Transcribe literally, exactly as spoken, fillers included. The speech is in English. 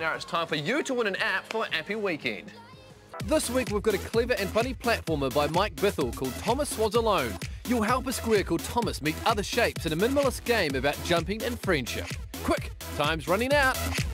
Now it's time for you to win an app for Appy Weekend. This week we've got a clever and funny platformer by Mike Bithell called Thomas Was Alone. You'll help a square called Thomas meet other shapes in a minimalist game about jumping and friendship. Quick, time's running out.